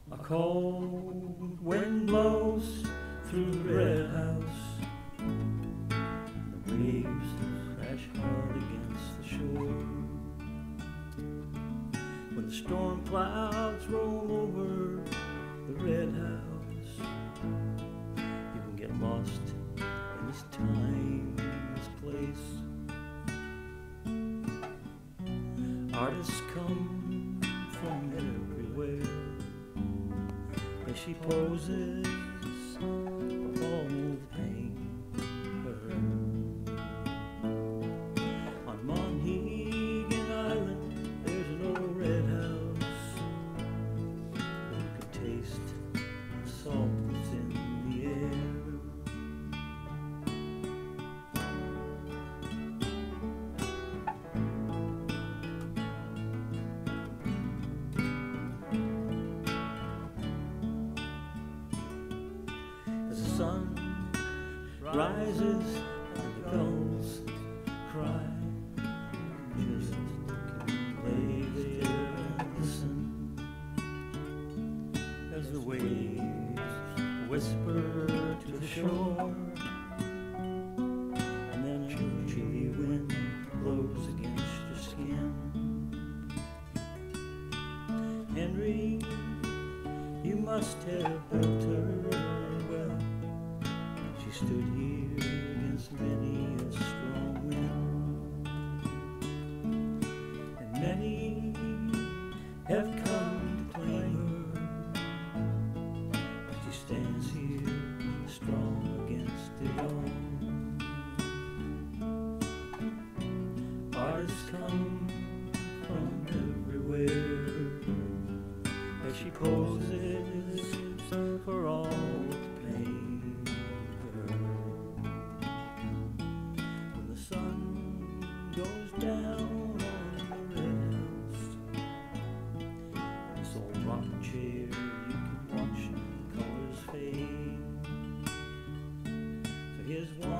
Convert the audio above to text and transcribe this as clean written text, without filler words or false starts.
A cold wind blows through the red house. The waves crash hard against the shore. When the storm clouds roll over the red house, you can get lost in this time, this place. Artists come from everywhere, and she poses for all the pain heard. On Monhegan Island, there's an old red house. You can taste the salt that's in the air. As the sun rises and the gulls cry, just lay there and listen as the waves whisper to the shore, and then a chilly wind blows against your skin. Henry, you must have built her well. She stood here against many a strong wind, and many have come to claim her. She stands here strong against it all. Artists come from everywhere as she poses for all to pay her. When the sun goes down on the red house, this old rocking chair you can watch the colors fade. So here's one